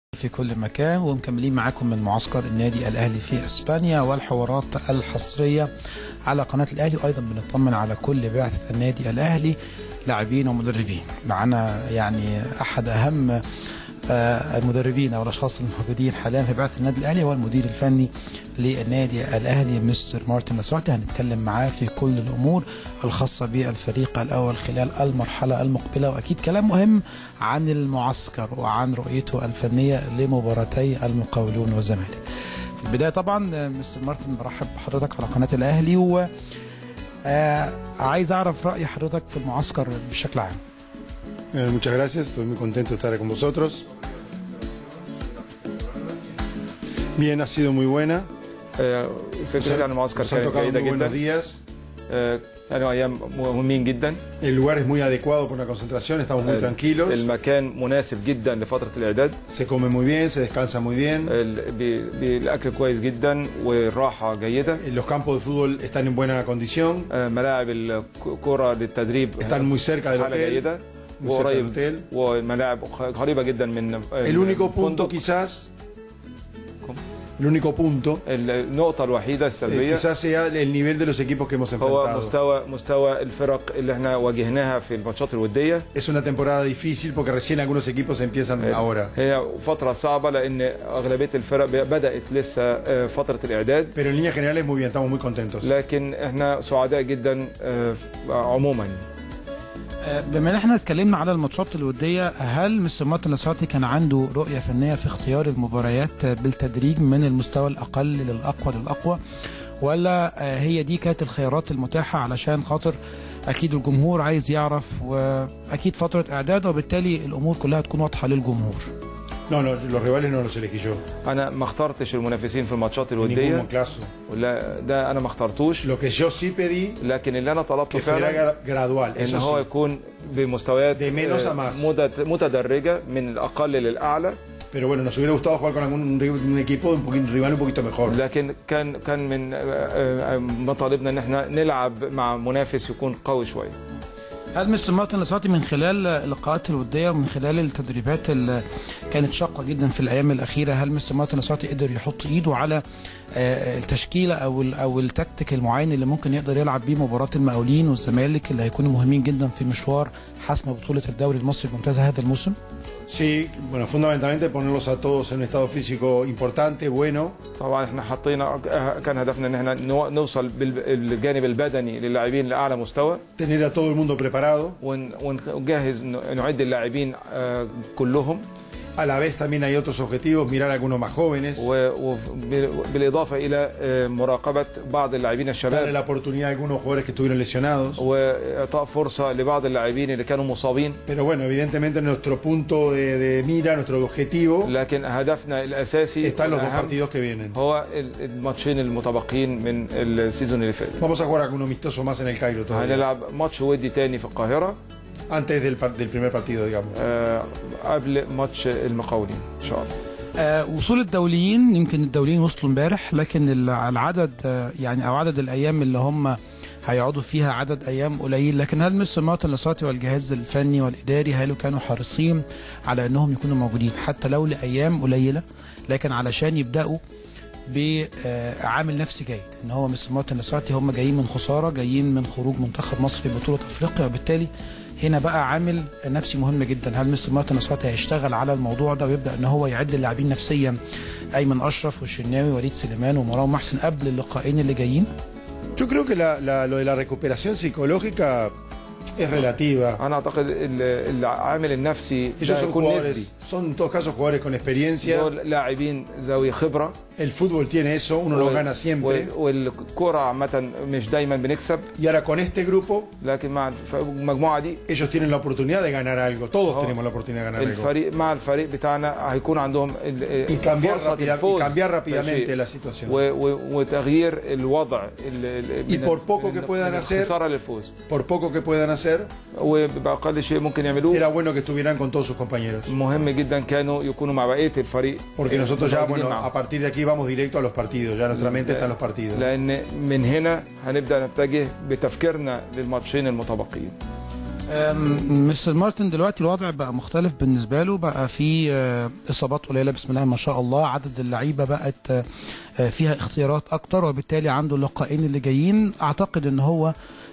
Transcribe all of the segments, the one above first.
في كل مكان، ومكملين معاكم من معسكر النادي الأهلي في إسبانيا والحوارات الحصرية على قناة الأهلي، وأيضا بنطمن على كل بعثة النادي الأهلي لاعبين ومدربين. معنا يعني أحد أهم المدربين أو الأشخاص الموجودين حاليا في بعثة النادي الأهلي هو المدير الفني للنادي الأهلي مستر مارتن لاسارتي. هنتكلم معاه في كل الأمور الخاصة بالفريق الأول خلال المرحلة المقبلة، وأكيد كلام مهم عن المعسكر وعن رؤيته الفنية لمباراتي المقاولون والزمالك. في البداية طبعا مستر مارتن برحب بحضرتك على قناة الأهلي، و عايز أعرف رأي حضرتك في المعسكر بشكل عام. Muchas gracias, estoy muy contento de estar con vosotros. Bien, ha sido muy buena. الفكرة عن المعسكر كانت جيدة جدا. كانوا أيام مهمين جدا. El lugar es muy adecuado por la concentración, estamos muy tranquilos. المكان مناسب جدا لفترة الإعداد. Se come muy bien, se descansa muy bien. الأكل كويس جدا والراحة جيدة. Los campos de fútbol están en buena condición. ملاعب الكرة للتدريب están muy cerca del hotel. جيدة. وقريب والملاعب قريبة جدا من El único punto quizás النقطة الوحيدة السلبية quizás sea el nivel de los equipos que hemos enfrentado. هو مستوى الفرق اللي احنا واجهناها في الماتشات الودية. Es una temporada difícil porque recién algunos equipos empiezan ahora. هي فترة صعبة لأن أغلبية الفرق بدأت لسه فترة الإعداد. Pero en líneas generales muy bien, estamos muy contentos. لكن احنا سعداء جدا عموما. بما ان احنا اتكلمنا على الماتشات الوديه، هل مستر مارتن لاسارتي كان عنده رؤيه فنيه في اختيار المباريات بالتدريج من المستوى الاقل للاقوى، ولا هي دي كانت الخيارات المتاحه علشان خاطر اكيد الجمهور عايز يعرف، واكيد فتره اعداد وبالتالي الامور كلها تكون واضحه للجمهور؟ No, los rivales no los elegí yo. أنا ما اخترتش المنافسين في الماتشات الودية. ولا ده أنا ما اخترتوش. Lo que yo sí pedí لكن اللي أنا طلبته فعلا gradual. إن هو يكون بمستويات متدرجة من الأقل للأعلى. Pero bueno, nos hubiera gustado jugar con un equipo, un rival un poquito mejor. لكن كان من مطالبنا إن احنا نلعب مع منافس يكون قوي شوية. هل مستر مارتن لاسارتي من خلال اللقاءات الوديه ومن خلال التدريبات اللي كانت شاقه جدا في الايام الاخيره، هل مستر مارتن لاسارتي قدر يحط ايده على التشكيله او التكتيك المعين اللي ممكن يقدر يلعب بيه مباراه المقاولين والزمالك اللي هيكونوا مهمين جدا في مشوار حسم بطوله الدوري المصري الممتاز هذا الموسم؟ Sí, bueno, fundamentalmente ponerlos a todos en un estado físico importante, bueno. طبعا احنا حطينا كان هدفنا ان احنا نوصل بالجانب البدني للاعبين لاعلى مستوى. Tener a todo el mundo preparado. ونجهز نعد اللاعبين كلهم. A la vez también hay otros objetivos, mirar a algunos más jóvenes. وبالإضافة إلى مراقبة بعض اللاعبين الشباب. Darle la oportunidad a algunos jugadores que estuvieron lesionados. وإعطاء فرصة لبعض اللاعبين اللي كانوا مصابين. Pero bueno, evidentemente nuestro punto de mira, nuestro objetivo. لكن هدفنا الأساسي están los dos partidos que vienen. هو الماتشين المتبقين من السيزون اللي فات. Vamos a jugar algún amistoso más en el Cairo todavía. هنلعب ماتش ودي تاني في القاهرة. Antes del primer partido, digamos. قبل ماتش المقاولين ان شاء الله. وصول الدوليين، يمكن الدوليين وصلوا امبارح، لكن العدد يعني او عدد الايام اللي هم هيقعدوا فيها عدد ايام قليل، لكن هل مستر مارتن لاسارتي والجهاز الفني والاداري هل كانوا حريصين على انهم يكونوا موجودين حتى لو لايام قليله، لكن علشان يبداوا بعامل نفسي جيد؟ ان هو مستر مارتن لاسارتي هم جايين من خساره، جايين من خروج منتخب مصر في بطوله افريقيا، وبالتالي هنا بقى عامل نفسي مهم جدا. هل مستر مارتن لاسارتي هيشتغل على الموضوع ده ويبدا ان هو يعد اللاعبين نفسيا، ايمن اشرف والشناوي ووليد سليمان ومروان محسن قبل اللقاءين اللي جايين؟ Yo creo que lo de la recuperación psicológica es relativa. أنا أعتقد العامل النفسي Ellos son jugadores, son en todos casos jugadores con experiencia. لاعبين ذوي خبرة. El fútbol tiene eso, uno lo gana siempre. والكرة عامة مش دايما بنكسب. Y ahora con este grupo, لكن مع المجموعة دي ellos tienen la oportunidad de ganar algo. Todos tenemos la oportunidad de ganar algo. الفريق مع الفريق بتاعنا هيكون عندهم cambiar rápidamente la situación. وتغيير الوضع. Y por poco que puedan hacer, por poco que puedan hacer, وبأقل شيء ممكن يعملوه. Era bueno que estuvieran con todos sus compañeros. مهم جدا كانوا يكونوا مع بقية الفريق. Porque nosotros ya, bueno, a partir de aquí vamos directo a los partidos. Ya nuestra mente está en los partidos. لأن من هنا هنبدأ نتجه بتفكيرنا للماتشين المتبقيين. مستر مارتن دلوقتي الوضع بقى مختلف بالنسبه له، بقى في اصابات قليله بسم الله ما شاء الله، عدد اللعيبه بقت فيها اختيارات اكتر، وبالتالي عنده اللقاءين اللي جايين اعتقد ان هو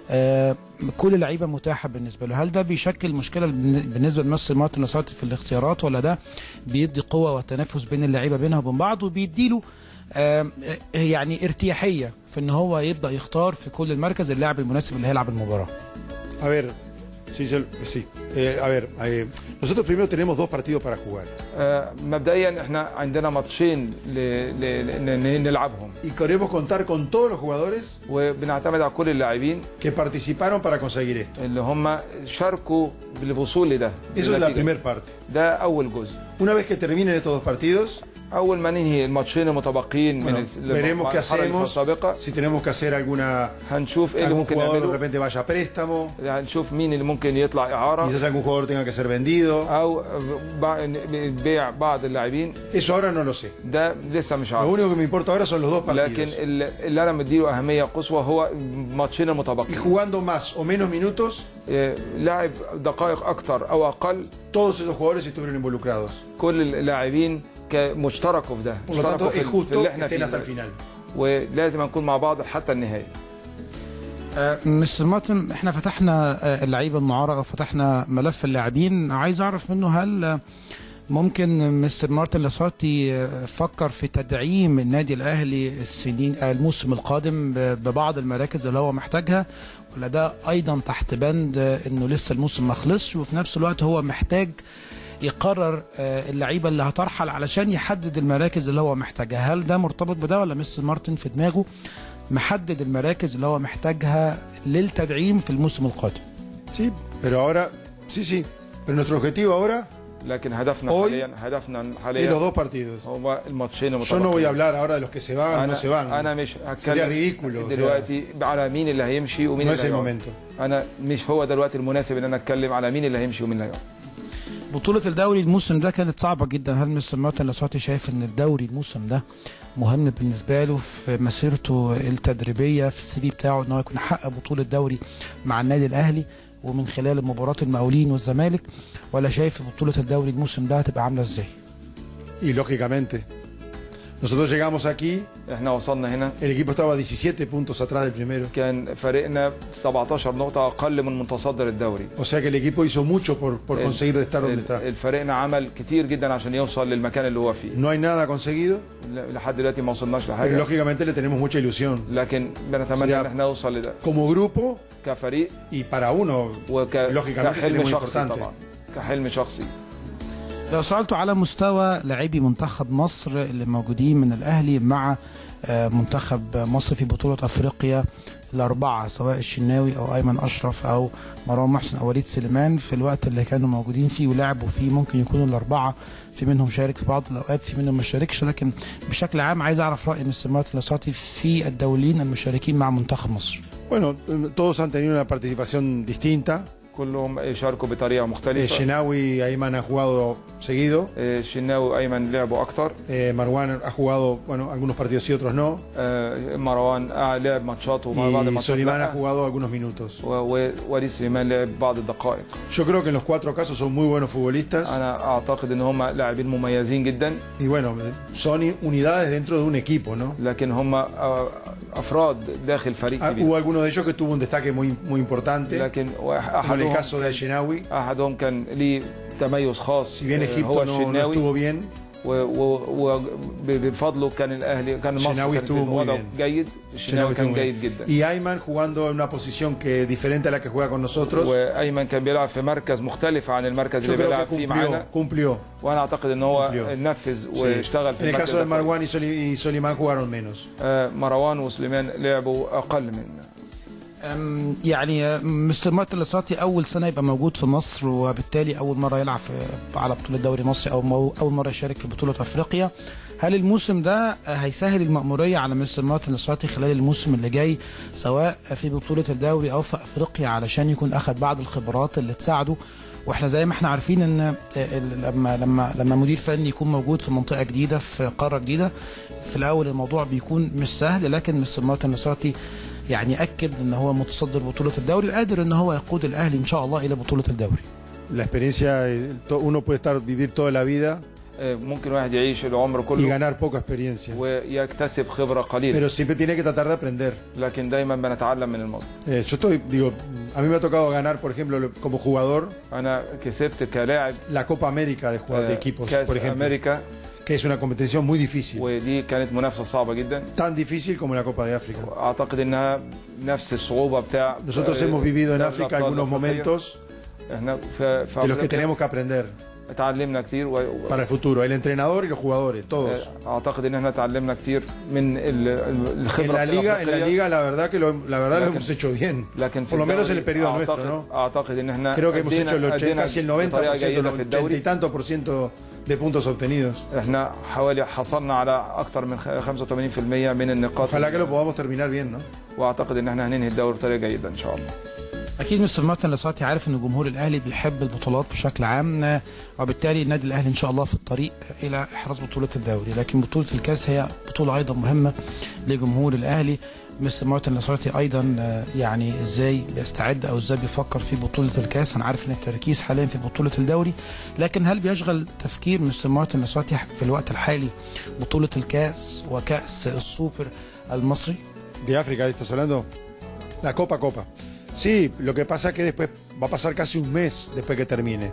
كل اللعيبه متاحه بالنسبه له. هل ده بيشكل مشكله بالنسبه لمستر مارتن لاسارتي في الاختيارات، ولا ده بيدي قوه والتنافس بين اللعيبه بينها وبين بعض وبيديله يعني ارتياحيه في ان هو يبدا يختار في كل المركز اللاعب المناسب اللي هيلعب المباراه؟ A ver, sí. A ver, nosotros primero tenemos 2 partidos para jugar. مبدئيا احنا عندنا ماتشين نلعبهم. Y queremos contar con todos los jugadores وبنعتمد على كل اللاعبين que participaron para conseguir esto. اللي هم شاركوا بالوصول لده. Eso es la primera parte. ده أول جزء. Una vez que terminen estos 2 partidos, أول ما ننهي الماتشين المتبقيين من المرحلة السابقة si tenemos que hacer alguna هنشوف ايه اللي ممكن نعمله. de repente vaya a préstamo. هنشوف مين اللي ممكن يطلع إعارة. quizás algún jugador tenga que ser vendido. أو بيع بعض اللاعبين. Eso ahora no lo sé. ده لسه مش عارف. Lo único que me importa ahora son los 2 partidos. لكن اللي أنا مديله أهمية قصوى هو الماتشين المتبقيين. Y jugando más o menos minutos. لاعب دقائق أكتر أو أقل. Todos esos jugadores estuvieron involucrados. كل اللاعبين مشتركوا في ده. مشتركوا في اللي احنا فيه. ولازم نكون مع بعض حتى النهاية. مستر مارتن احنا فتحنا اللعيبه المعارضه وفتحنا ملف اللاعبين، عايز اعرف منه هل ممكن مستر مارتن لاسارتي فكر في تدعيم النادي الاهلي الموسم القادم ببعض المراكز اللي هو محتاجها، ولا ده ايضا تحت بند انه لسه الموسم ما خلصش وفي نفس الوقت هو محتاج يقرر اللعيبه اللي هترحل علشان يحدد المراكز اللي هو محتاجها؟ هل ده مرتبط بده ولا مستر مارتن في دماغه محدد المراكز اللي هو محتاجها للتدعيم في الموسم القادم؟ Sí, pero ahora sí, pero nuestro objetivo ahora لكن هدفنا حاليا los 2 partidos. هو الماتشين المتبقيين. Yo no voy a hablar ahora de los que se van, no se van. انا مش هتكلم دلوقتي على مين اللي هيمشي ومين اللي هيقعد. انا مش هو دلوقتي المناسب ان انا اتكلم على مين اللي هيمشي ومين اللي هيقعد. بطولة الدوري الموسم ده كانت صعبة جدا، هل مستر مارتن لاسارتي شايف ان الدوري الموسم ده مهم بالنسبة له في مسيرته التدريبية في السي في بتاعه ان هو يكون حقق بطولة دوري مع النادي الاهلي ومن خلال مباراة المقاولين والزمالك، ولا شايف بطولة الدوري الموسم ده هتبقى عاملة ازاي؟ Y lógicamente nosotros llegamos aquí. احنا وصلنا هنا. El equipo estaba 17 puntos atrás del primero. كان فريقنا 17 نقطة أقل من متصدر الدوري. O sea que el equipo hizo mucho por conseguir estar donde está. الفريقنا عمل كتير جدا عشان يوصل للمكان اللي هو فيه. No hay nada conseguido. لحد دلوقتي ما وصلناش لحاجة. Pero lógicamente le tenemos mucha ilusión. لكن بنتمنى ان احنا نوصل لده. Como grupo. كفريق. Y para uno. lógicamente sería muy importante. طبعا. كحلم شخصي. لو سألته على مستوى لاعبي منتخب مصر اللي موجودين من الأهلي مع منتخب مصر في بطولة أفريقيا الأربعة، سواء الشناوي أو أيمن أشرف أو مروان محسن أو وليد سليمان، في الوقت اللي كانوا موجودين فيه ولعبوا فيه ممكن يكونوا الأربعة في منهم شارك في بعض الأوقات، في منهم ما شاركش، لكن بشكل عام عايز أعرف رأي مستر مارتن لاسارتي في الدوليين المشاركين مع منتخب مصر. Bueno, todos han tenido una participación distinta. كلهم يشاركوا بطريقه مختلفه. الشناوي ايمن ha jugado seguido. الشناوي وايمن لعبوا اكتر. مروان ha jugado algunos partidos y otros no. مروان لعب ماتشات ومع بعض الماتشات. Solimán ha jugado algunos minutos. ووليد سليمان لعب بعض الدقائق. Yo creo que en los 4 casos son muy buenos futbolistas. انا اعتقد ان هم لاعبين مميزين جدا. Y bueno, son unidades dentro de un equipo, ¿no? لكن هم افراد داخل فريق كبير. Hubo alguno de ellos que tuvo un destaque muy importante. لكن en el caso de Shenawi. احدهم كان ليه تميز خاص. Si bien Egipto no estuvo bien. وبفضله كان الاهلي كان مصر كان وضعه جيد. الشناوي كان جيد جدا. Y Ayman jugando en una posición que diferente a la que juega con nosotros. وايمن كان بيلعب في مركز مختلف عن المركز اللي بيلعب فيه معانا. cumplió. وانا اعتقد ان هو نفذ واشتغل في المركز ده. En el caso de Marwan y Solimán jugaron menos. مروان وسليمان لعبوا اقل منا. يعني مستر مارتن لاسارتي اول سنه يبقى موجود في مصر، وبالتالي اول مره يلعب على بطوله دوري مصري او اول مره يشارك في بطوله افريقيا. هل الموسم ده هيسهل المأموريه على مستر مارتن لاسارتي خلال الموسم اللي جاي سواء في بطوله الدوري او في افريقيا علشان يكون اخذ بعض الخبرات اللي تساعده؟ واحنا زي ما احنا عارفين ان لما مدير فني يكون موجود في منطقه جديده في قاره جديده، في الاول الموضوع بيكون مش سهل، لكن مستر مارتن لاسارتي يعني اكد ان هو متصدر بطوله الدوري وقادر ان هو يقود الاهلي ان شاء الله الى بطوله الدوري. La experiencia, uno puede vivir toda la vida ممكن واحد يعيش العمر كله y ganar poca experiencia, ويكتسب خبرة قليلة. pero siempre tiene que tratar de aprender. لكن دايما بنتعلم من الماضي. Yo digo, a mí me ha tocado ganar, por ejemplo, como jugador, أنا كسبت كلاعب la Copa América de equipos, por ejemplo, أمريكا, que es una competición muy difícil, ودي كانت منافسة صعبة جدا. tan difícil como la Copa de África. أعتقد إنها نفس الصعوبة بتاع. Nosotros hemos vivido en África algunos momentos de los que tenemos que aprender. تعلمنا كتير para el futuro, el entrenador y los jugadores, todos. اعتقد ان احنا تعلمنا كتير من الخبره. En la liga la verdad lo hemos hecho bien. Por lo menos en el periodo nuestro, ¿no? اعتقد ان احنا creo que hemos hecho casi el 90%, el 80 y tanto por ciento de puntos obtenidos. احنا حوالي حصلنا على اكثر من 85% من النقاط. Ojalá que lo podamos terminar bien, ¿no? واعتقد ان احنا هننهي الدوري بطريقه جيده ان شاء الله. اكيد مستر مارتن لاسارتي عارف ان جمهور الاهلي بيحب البطولات بشكل عام، وبالتالي النادي الاهلي ان شاء الله في الطريق الى احراز بطوله الدوري، لكن بطوله الكاس هي بطوله ايضا مهمه لجمهور الاهلي. مستر مارتن لاسارتي ايضا يعني ازاي بيستعد او ازاي بيفكر في بطوله الكاس؟ انا عارف ان التركيز حاليا في بطوله الدوري، لكن هل بيشغل تفكير مستر مارتن لاسارتي في الوقت الحالي بطوله الكاس وكاس السوبر المصري؟ De África, ¿estás hablando? La Copa. Sí, lo que pasa es que después va a pasar casi un mes después que termine.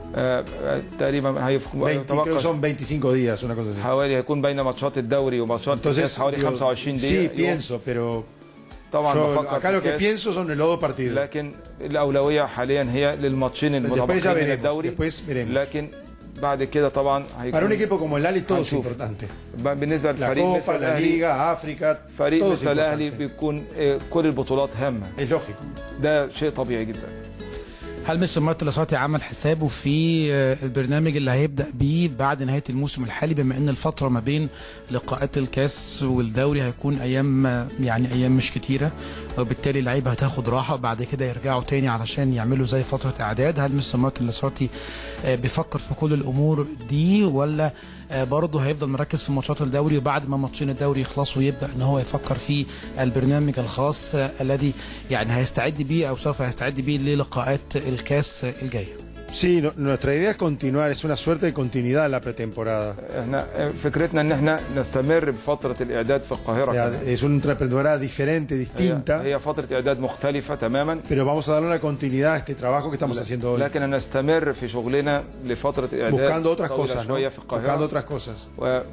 تقريبا creo que son 25 días, una cosa así. حوالي هيكون بين ماتشات الدوري وماتشات الكاس حوالي 25 دقيقة. Sí, pienso, pero طبعا acá lo que pienso son los dos partidos. لكن الأولوية حاليا هي للماتشين المتبقيين من الدوري. لكن بعد كده طبعا هيكون para un equipo como el Ahly todo es importante. بالنسبه للفريق مثل الاهلي، la Liga, África, فريق مثل الاهلي بيكون كل البطولات هامه. Es lógico. ده شيء طبيعي جدا. هل مستر مارتن لاسارتي عمل حسابه في البرنامج اللي هيبدا بيه بعد نهايه الموسم الحالي، بما ان الفتره ما بين لقاءات الكاس والدوري هيكون ايام ايام مش كتيره، وبالتالي اللعيبه هتاخد راحه وبعد كده يرجعوا تاني علشان يعملوا زي فتره اعداد؟ هل مستر مارتن لاسارتي بيفكر في كل الامور دي، ولا برضه هيفضل مركز في ماتشات الدوري وبعد ما ماتشين الدوري يخلصوا يبدا ان هو يفكر في البرنامج الخاص الذي هيستعد بيه او سوف يستعد بيه للقاءات الكاس الجايه؟ Sí, nuestra idea es continuar, es una suerte de continuidad en la pretemporada. احنا فكرتنا ان احنا نستمر بفتره الاعداد في القاهره. Es una pretemporada diferente, distinta. هي فتره اعداد مختلفه تماما. Pero vamos a darle una continuidad a este trabajo que estamos haciendo hoy. لكن نستمر في شغلنا لفتره اعداد. Buscando otras cosas, شويه في القاهره. Buscando otras cosas.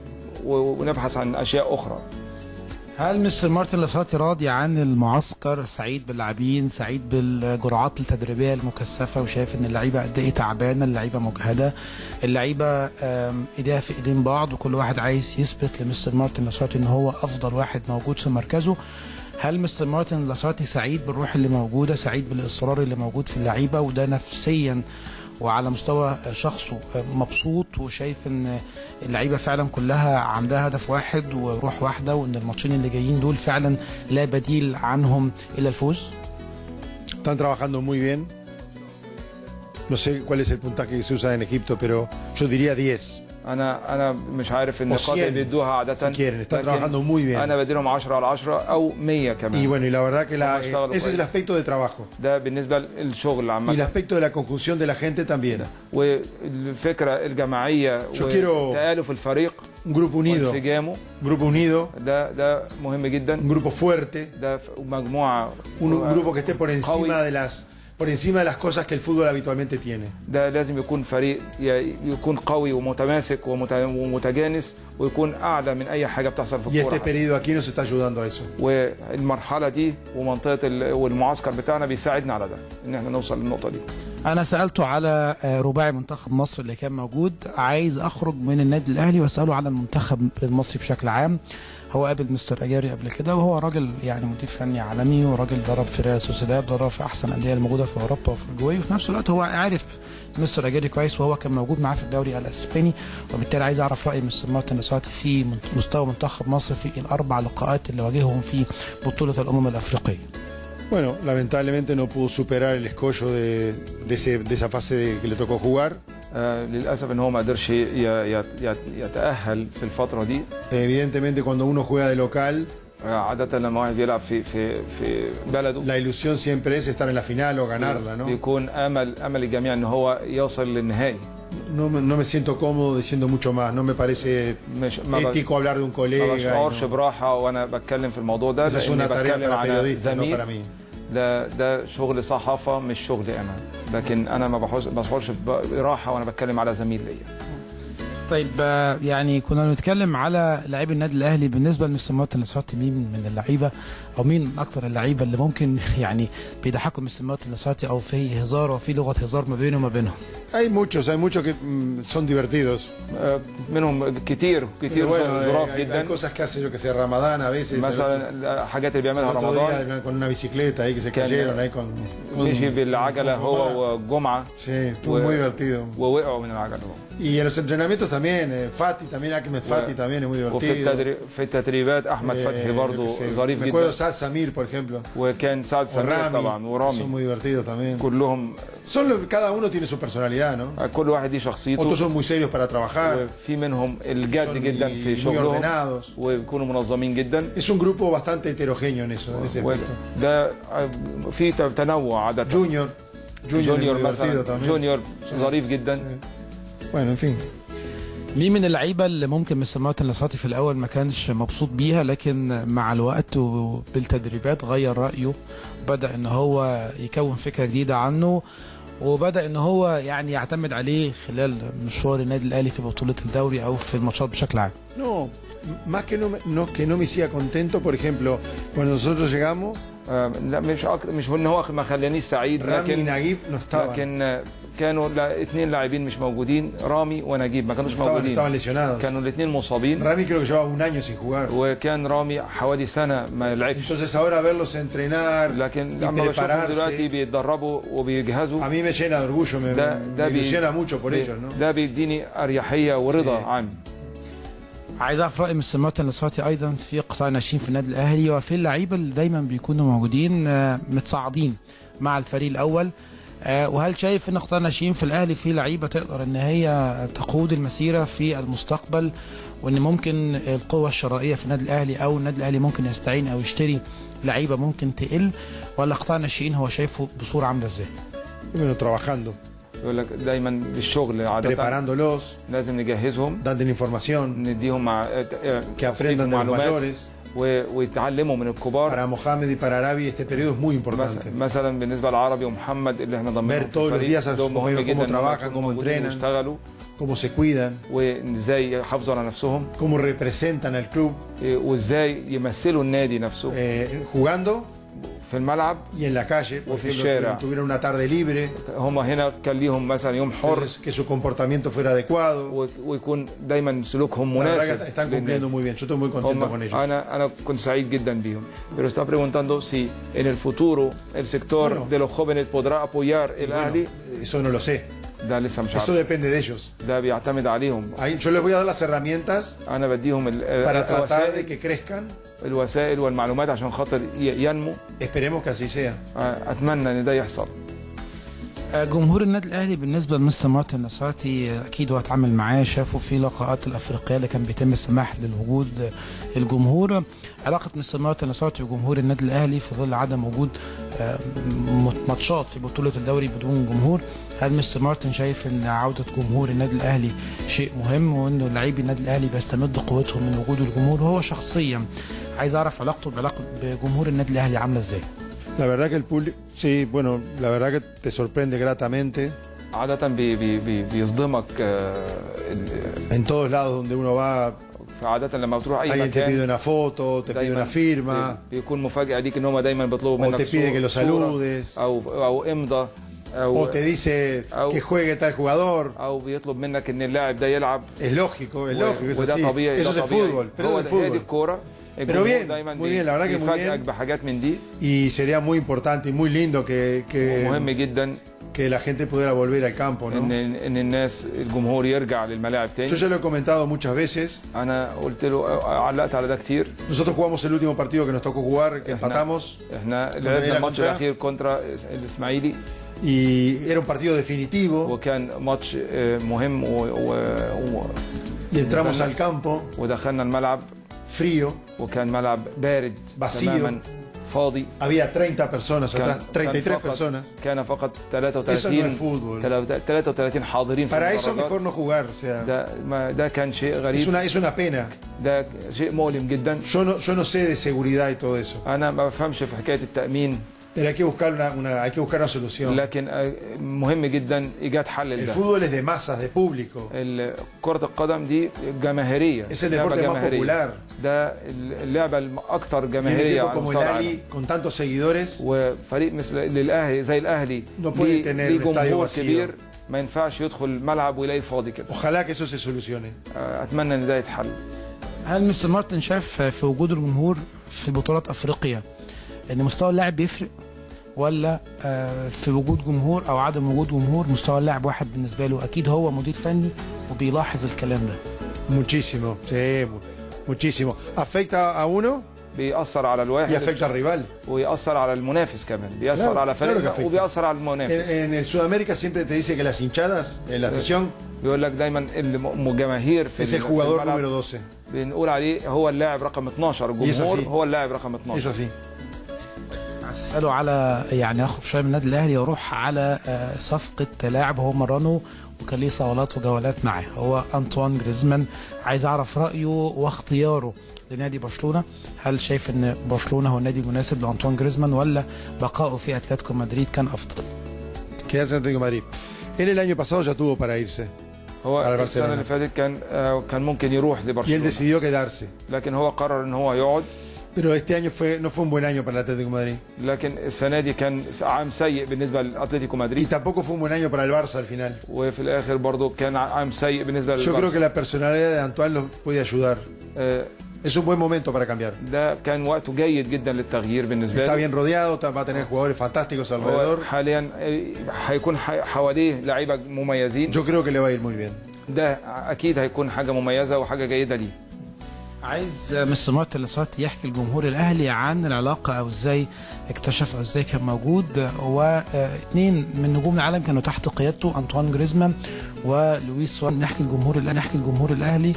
ونبحث عن اشياء اخرى. هل مستر مارتن لاسارتي راضي عن المعسكر؟ سعيد باللاعبين، سعيد بالجرعات التدريبيه المكثفه، وشايف ان اللعيبه قد ايه تعبانه، اللعيبه مجهده، اللعيبه ايديها في ايدين بعض، وكل واحد عايز يثبت لمستر مارتن لاسارتي ان هو افضل واحد موجود في مركزه. هل مستر مارتن لاسارتي سعيد بالروح اللي موجوده، سعيد بالاصرار اللي موجود في اللعيبه، وده نفسيا وعلى مستوى شخصه مبسوط وشايف ان اللعيبه فعلا كلها عندها هدف واحد وروح واحده، وان الماتشين اللي جايين دول فعلا لا بديل عنهم الا الفوز؟ Están trabajando muy bien. No sé cuál es el puntaje que se usa en Egipto, pero yo diría 10. انا مش عارف النقاط اللي بيدوها عاده. Están trabajando muy bien. انا بديلهم 10 على 10 او 100 كمان. Y bueno, y la verdad que ese es el aspecto de trabajo. ده بالنسبه للشغل عامه. Y el aspecto de la conjunción de la gente también. والفكره الجماعيه وتآلف الفريق. Un grupo unido. Un grupo unido. ده مهم جدا. Un grupo fuerte. ده مجموعه. Un grupo que esté por encima de las cosas que el fútbol habitualmente tiene. ده لازم يكون فريق يكون قوي ومتماسك ومتجانس ويكون اعلى من اي حاجه بتحصل في الكوره. Y este periodo aquí nos está ayudando a eso. والمرحله دي ومنطقه والمعسكر بتاعنا بيساعدنا على ده، ان احنا نوصل للنقطه دي. انا سالته على رباعي منتخب مصر اللي كان موجود، عايز اخرج من النادي الاهلي واساله على المنتخب المصري بشكل عام. هو قابل مستر اجاري قبل كده، وهو راجل مدير فني عالمي، وراجل درب في ريال سوسيداد، درب في احسن الانديه الموجوده في اوروبا وفي الجوي، وفي نفس الوقت هو عارف مستر اجاري كويس، وهو كان موجود معاه في الدوري الاسباني، وبالتالي عايز اعرف راي مستر مارتن لاسارتي في مستوى منتخب مصر في الاربع لقاءات اللي واجههم في بطوله الامم الافريقيه. Bueno, lamentablemente no pudo superar el escollo de esa fase que le tocó jugar. للاسف ان هو ما قدرش يتاهل في الفتره دي. Evidentemente cuando uno juega de local عادة لما واحد بيلعب في بلده la ilusión siempre es estar en la final o ganarla, ¿no? بيكون امل الجميع ان هو يوصل للنهائي. No me siento cómodo diciendo mucho más, no me parece ético hablar de un colega. ما بشعرش براحة وانا بتكلم في الموضوع ده. Es una tarea para periodistas, no para mí. ده شغل صحافة مش شغلي انا، لكن انا ما بشعرش براحة وانا بتكلم على زميل ليا. طيب يعني كنا بنتكلم على لاعبي النادي الاهلي. بالنسبه لمستر مارتن لاسارتي، مين من اللعيبه او مين من اكثر اللعيبه اللي ممكن يعني بيضحكوا مستر مارتن لاسارتي او في هزار وفي لغه هزار ما بينه وما بينهم؟ Hay muchos que son divertidos. منهم كتير ظراف جدا. Hay cosas que hace yo que sé Ramadán a veces. مثلا حاجات اللي بيعملها رمضان. Con una bicicleta ahí que se cayeron ahí con. مشي بالعجله هو وجمعه. Sí, estuvo muy divertido. ووقعوا من العجله. Y en los entrenamientos también, Fati también, Ahmed Fati también es muy divertido. في التدريبات احمد فتحي برضه ظريف جدا. Recuerdo Saad Samir, por ejemplo. وكان سعد سمير طبعا ورامي. Son muy divertidos también. كلهم. Cada uno tiene su personalidad, ¿no? كل واحد ليه شخصيته. Otros son muy serios para trabajar. وفي منهم الجد جدا في شغلهم. ويكونوا منظمين جدا. Es un grupo bastante heterogéneo en eso, en ese aspecto. ده في تنوع عادة. جونيور مثلا. جونيور ظريف جدا. Bueno, en fin. مين من اللعيبه اللي ممكن مستر مارتن لاسارتي في الاول ما كانش مبسوط بيها، لكن مع الوقت وبالتدريبات غير رايه، بدا ان هو يكون فكره جديده عنه، وبدا ان هو يعني يعتمد عليه خلال مشوار النادي الاهلي في بطوله الدوري او في الماتشات بشكل عام؟ No, más que no me siga contento, por ejemplo, cuando nosotros llegamos. لا مش ان هو ما خلانيش سعيد، لكن كانوا اثنين لاعبين مش موجودين، رامي ونجيب ما كانوش موجودين. كانوا الاثنين مصابين. رامي creo que llevaba un año sin jugar. وكان رامي حوالي سنة ما لعبش. Entonces ahora verlos entrenar لكن لما بشوفهم دلوقتي بيتدربوا وبيجهزوا. A mí me llena de orgullo, me ilusiona mucho por ellos, ¿no? ده بيديني اريحية ورضا عام. عايز اعرف راي مستر مارتن لاسارتي ايضا في قطاع الناشئين في النادي الاهلي وفي اللعيبه اللي دايما بيكونوا موجودين متصاعدين مع الفريق الاول، وهل شايف ان قطاع الناشئين في الاهلي في لعيبه تقدر ان هي تقود المسيره في المستقبل، وان ممكن القوه الشرائيه في النادي الاهلي او النادي الاهلي ممكن يستعين او يشتري لعيبه ممكن تقل، ولا قطاع الناشئين هو شايفه بصوره عامله ازاي؟ trabajando. يقول لك دايما بالشغل عاده preparándolos. لازم نجهزهم. dando información. نديهم que aprendan de los mayores. ويتعلموا من الكبار. Para Mohamed y para Arabi este periodo es muy importante. مثلا بالنسبه للعربي ومحمد اللي احنا ضمنهم ver todos los días a sus compañeros cómo trabajan, cómo entrenan, cómo se cuidan, وازاي يحافظوا على نفسهم, cómo representan al club, وازاي يمثلوا النادي نفسه jugando في الملعب y en la calle, وفي الشارع. tuvieron una tarde libre, هم هنا كان ليهم مثلا يوم حر, que su comportamiento fuera adecuado, ويكون دايما سلوكهم مناسب. Están cumpliendo muy bien. Yo estoy muy contento con ellos. انا كنت سعيد جدا بيهم. Pero está preguntando si en el futuro el sector de los jóvenes podrá apoyar el Ahly. Eso no lo sé. ده لسه مش عارف. Eso depende de ellos. ده بيعتمد عليهم. Yo les voy a dar las herramientas انا بديهم para tratar de que crezcan. الوسائل والمعلومات عشان خاطر ينمو. Esperemos que así sea. اتمنى ان ده يحصل. جمهور النادي الاهلي بالنسبه لمستر مارتن لاسارتي اكيد هو اتعامل معاه، شافه في لقاءات الافريقيه اللي كان بيتم السماح للوجود الجمهور. علاقه مستر مارتن لاسارتي وجمهور النادي الاهلي في ظل عدم وجود ماتشات في بطوله الدوري بدون جمهور، هل مستر مارتن شايف ان عوده جمهور النادي الاهلي شيء مهم، وانه لاعبي النادي الاهلي بيستمدوا قوتهم من وجود الجمهور؟ وهو شخصيا عايز اعرف علاقته بجمهور النادي الاهلي عامله ازاي؟ La verdad que el público, sí, bueno, la verdad que te sorprende gratamente. عادة بيصدمك en todos lados donde uno va. عادة لما بتروح أي مكان te pide una foto, te pide una firma. بيكون مفاجأة ليك إن هم دايما بيطلبوا منك صورة. O te pide que lo saludes. أو إمضة. O te dice que juegue tal jugador. أو بيطلب منك إن اللاعب ده يلعب. Es lógico, es lógico, es así. طبيعي. Eso es el fútbol, pero es el fútbol. الكورة. Pero bien, muy bien, la verdad que muy bien. Y sería muy importante y muy lindo que la gente pudiera volver al campo, ¿no? ان الناس الجمهور يرجع للملاعب تاني. Yo ya lo he comentado muchas veces. انا قلت له علقت على ده كتير. Nosotros jugamos el último partido que nos tocó jugar, que empatamos. احنا لعبنا الماتش الاخير كونترا الاسماعيلي. Y era un partido definitivo. وكان ماتش مهم y entramos al campo. ودخلنا الملعب. frío, وكان ملعب بارد vacío, تماما فاضي. había 30 personas atrás, 33 personas. كان فقط Eso no es fútbol. 33 حاضرين في Para eso المدرجات. mejor no jugar, o sea, ده كان شيء غريب. es una pena. ده شيء مؤلم جدا. Yo no sé de seguridad y todo eso. انا ما بفهمش في حكايه التامين. Pero hay que buscar una solución. لكن مهم جدا ايجاد حل El لده. fútbol es de masas, de público. كرة القدم دي جماهيرية. Es el deporte más popular. ده اللعبة الأكثر جماهيرية على مستوى العالم. Con tantos seguidores. وفريق مثل للأهلي زي الأهلي ليه جمهور كبير ما ينفعش يدخل ملعب ويلاقي فاضي كده. Ojalá que eso se solucione. أتمنى إن ده يتحل. هل مستر مارتن شاف في وجود الجمهور في بطولات أفريقيا ان مستوى اللاعب بيفرق، ولا في وجود جمهور او عدم وجود جمهور مستوى اللاعب واحد بالنسبه له؟ اكيد هو مدير فني وبيلاحظ الكلام ده. Muchísimo, sí, muchísimo. Afecta a uno. بيأثر على الواحد. Y afecta al rival. ويأثر على المنافس كمان، بيأثر على فريقه وبيأثر على المنافس. En Sudamérica siempre te dice que las hinchadas, en la afición, بيقول لك دايما الجماهير في es el jugador número 12. بنقول عليه هو اللاعب رقم 12، الجمهور هو اللاعب رقم 12. Es así. اساله على يعني اخرج شويه من النادي الاهلي واروح على صفقه لاعب هو مرنه وكان ليه صولات وجولات معاه، هو أنطوان جريزمان. عايز اعرف رايه واختياره لنادي برشلونه. هل شايف ان برشلونه هو النادي المناسب لأنطوان جريزمان، ولا بقائه في اتلتيكو مدريد كان افضل؟ Quedarse en Atlético Madrid. Él el año pasado ya tuvo para irse. هو السنه اللي فاتت كان ممكن يروح لبرشلونه. Y él decidió quedarse. لكن هو قرر ان هو يقعد. Pero este año no fue un buen año para el Atlético de Madrid. لكن السنه دي كان عام سيء بالنسبه للاتلتيكو مدريد. Y tampoco fue un buen año para el Barça al final. وفي الاخر برضه كان عام سيء بالنسبه للبارسا. Yo creo que la personalidad de Antoine lo puede ayudar. Es un buen momento para cambiar. ده كان وقته جيد جدا للتغيير بالنسبه له. Está bien rodeado, va a tener jugadores fantásticos alrededor. حاليا هيكون حواليه لعيبه مميزين. Yo creo que le va a ir muy bien. ده اكيد هيكون حاجه مميزه وحاجه جيده ليه. عايز مستر مارتن لاسارتي يحكي الجمهور الاهلي عن العلاقه او ازاي اكتشف او ازاي كان موجود، واثنين من نجوم العالم كانوا تحت قيادته، أنطوان جريزمان ولويس سواريز. نحكي الجمهور الاهلي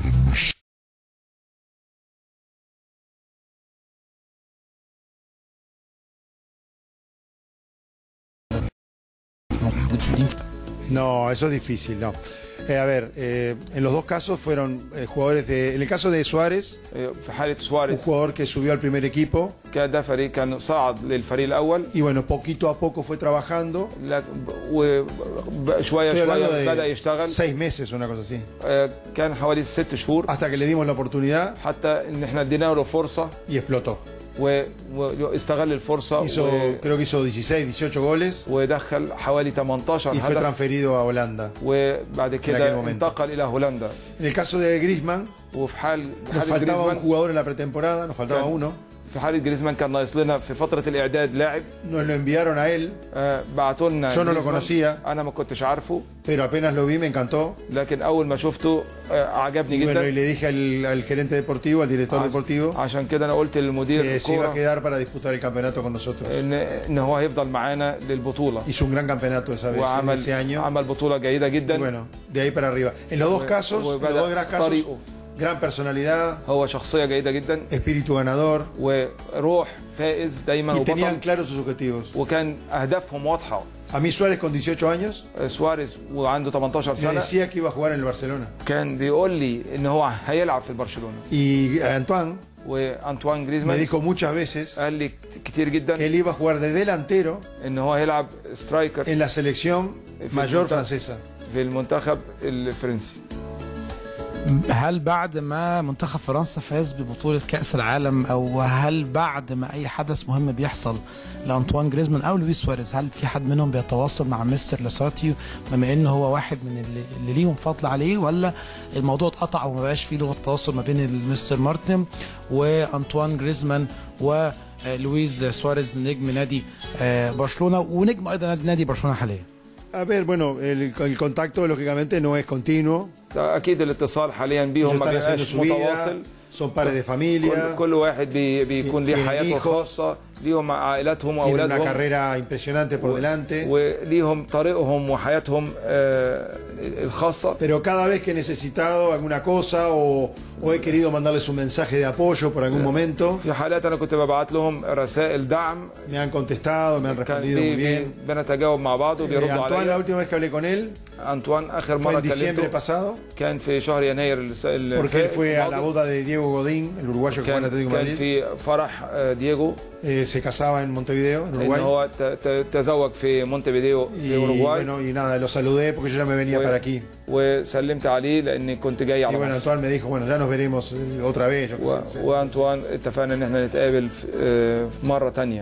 No, eso es difícil, no. A ver, en los dos casos fueron jugadores de... En el caso de Suárez, في حالة سواريز un jugador que subió al primer equipo. ده فريق كان صعد للفريق الأول. Y bueno, poquito a poco fue trabajando. وشوية بدأ يشتغل. 6 meses, una cosa así. كان حوالي 6 شهور. Hasta que le dimos la oportunidad. حتى إن إحنا ادينا له فرصة. Y explotó. واستغل الفرصة. Creo que hizo 16, 18 goles. ودخل حوالي 18 هدف. Y fue transferido a Holanda. وبعد كده انتقل إلى هولندا. En el caso de Griezmann, وفي حال nos faltaba un jugador en la pretemporada, nos faltaba uno. في حالة جريزمان كان ناقص لنا في فترة الإعداد لاعب. Nos lo enviaron a él. بعتوا لنا. Yo no lo conocía. أنا ما كنتش عارفه. Pero apenas lo vi me encantó. لكن أول ما شفته عجبني جدا. Bueno, y le dije al gerente deportivo, al director deportivo. عشان كده أنا قلت للمدير que se iba a quedar para disputar el campeonato con nosotros. إن هو هيفضل معانا للبطولة. Hizo un gran campeonato esa vez, ese año. عمل بطولة جيدة جدا. Y bueno, de ahí para arriba. En los dos casos, gran personalidad. هو شخصية جيدة جدا. Espíritu ganador. وروح فائز دايما. Y tenían claros sus objetivos. وكان أهدافهم واضحة. A mí Suárez con 18 años. سواريز وعنده 18 سنة. Me decía que iba a jugar en el Barcelona. كان بيقول لي إن هو هيلعب في برشلونة. Y Antoine. وأنطوان جريزمان. Me dijo muchas veces. قال لي كتير جدا. Que él iba a jugar de delantero. إن هو هيلعب سترايكر. En la selección mayor francesa. في المنتخب الفرنسي. هل بعد ما منتخب فرنسا فاز ببطولة كأس العالم، أو هل بعد ما أي حدث مهم بيحصل لأنطوان جريزمان أو لويس سواريز، هل في حد منهم بيتواصل مع مستر لاسارتي بما إنه هو واحد من اللي ليهم فضل عليه، ولا الموضوع اتقطع وما بقاش فيه لغة تواصل ما بين المستر مارتن وأنطوان جريزمان ولويس سواريز نجم نادي برشلونة ونجم أيضا نادي برشلونة حاليا؟ A ver, bueno, el contacto lógicamente no es continuo. أكيد الاتصال حاليا بيهم ما بيبقاش متواصل. son padres de familia. كل واحد بيكون ليه حياته الخاصة، ليهم عائلاتهم واولادهم. Tienen una carrera impresionante por delante. وليهم طريقهم وحياتهم الخاصة. Pero cada vez que he necesitado alguna cosa o he querido mandarles un mensaje de apoyo por algún momento, في حالات أنا كنت ببعت لهم رسائل دعم. me han contestado, me han respondido muy bien. بنتجاوب مع بعض وبيردوا عليا. Antoine, la última vez que hablé con él, أنطوان آخر مرة fue en diciembre pasado. كان في شهر يناير Porque él fue a la boda de Diego Godín, el uruguayo que juega en Atlético de Madrid. كان في فرح دييغو. Se casaba en Montevideo, en Uruguay. هو تزوج في مونتفيديو في أوروغواي. Bueno, y nada, lo saludé porque yo ya me venía para aquí. وسلمت عليه لأني كنت جاي على مصر. Y bueno, Antoine me dijo, bueno, ya nos veremos otra vez. وأنطوان اتفقنا إن احنا نتقابل مرة تانية.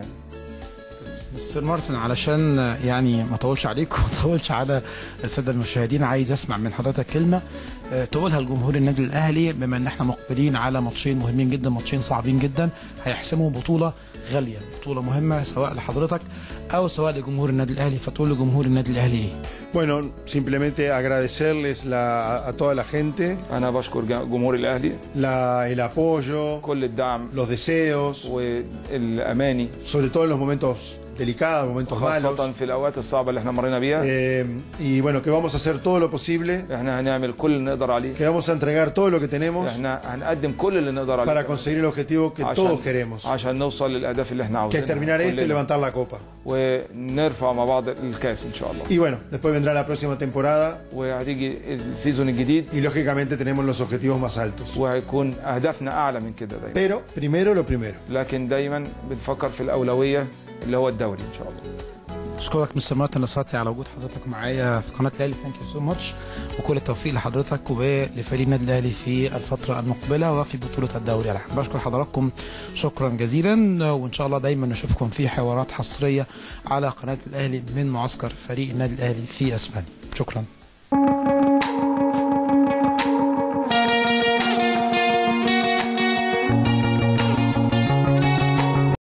مستر مارتن، علشان يعني ما اطولش عليكم وما اطولش على الساده المشاهدين، عايز اسمع من حضرتك كلمه تقولها لجمهور النادي الاهلي، بما ان احنا مقبلين على ماتشين مهمين جدا، ماتشين صعبين جدا، هيحسموا بطوله غاليه، بطوله مهمه سواء لحضرتك او سواء لجمهور النادي الاهلي، فتقول لجمهور النادي الاهلي ايه؟ Bueno, simplemente agradecerles a toda la gente. أنا بشكر جمهور الأهلي. El apoyo. كل الدعم. Los deseos. والأماني. Sobre todo en los momentos delicados, momentos malos. خاصة في الأوقات الصعبة اللي احنا مرينا بيها. Y bueno, que vamos a hacer todo lo posible. احنا هنعمل كل اللي نقدر عليه. Que vamos a entregar todo lo que tenemos. احنا هنقدم كل اللي نقدر عليه. Para conseguir el objetivo que todos queremos. عشان نوصل للأهداف اللي احنا عاوزينها. Que terminar esto y levantar la copa. ونرفع مع بعض الكاس إن شاء الله. Y bueno, después vendrá la próxima temporada. وهتيجي السيزون الجديد. Y lógicamente tenemos los objetivos más altos. وهيكون أهدافنا أعلى من كده دايما. Pero primero lo primero. لكن دايما بنفكر في الأولوية اللي هو الدوري إن شاء الله. أشكرك مستر مارتن لصاتي على وجود حضرتك معايا في قناة الأهلي. ثانك يو سو ماتش، وكل التوفيق لحضرتك ولفريق النادي الأهلي في الفترة المقبلة وفي بطولة الدوري. أنا بشكر حضراتكم شكرا جزيلا، وإن شاء الله دايما نشوفكم في حوارات حصرية على قناة الأهلي من معسكر فريق النادي الأهلي في أسبانيا. شكرا.